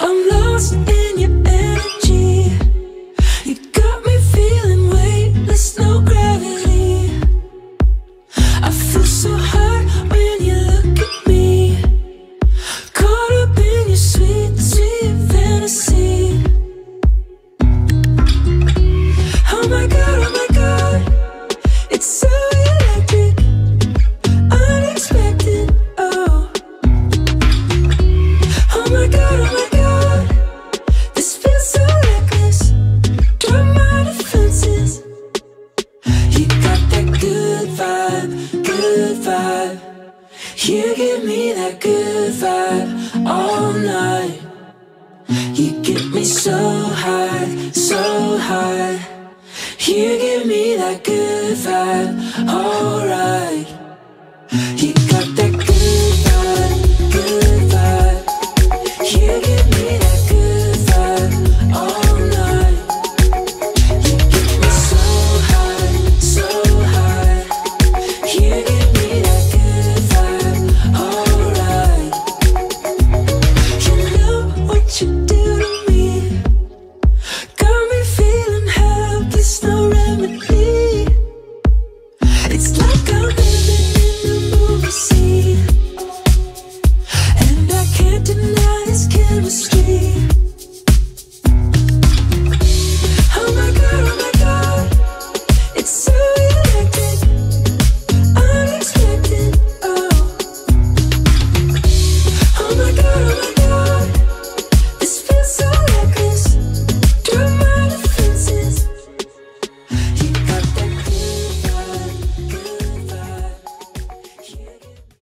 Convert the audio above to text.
I'm lost in your energy. You got me feeling weightless, no gravity. I feel so high when you look at me. Caught up in your sweet, sweet fantasy. Oh my God, it's so electric, unexpected, oh. Oh my God, this feels so reckless. Drop my defenses. You got that good vibe. You give me that good vibe all night. You get me so high. You give me that good vibe, alright.